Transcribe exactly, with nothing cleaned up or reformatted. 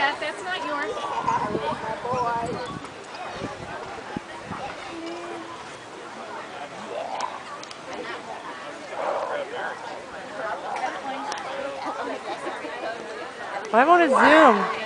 that. That's not yours. I want to zoom.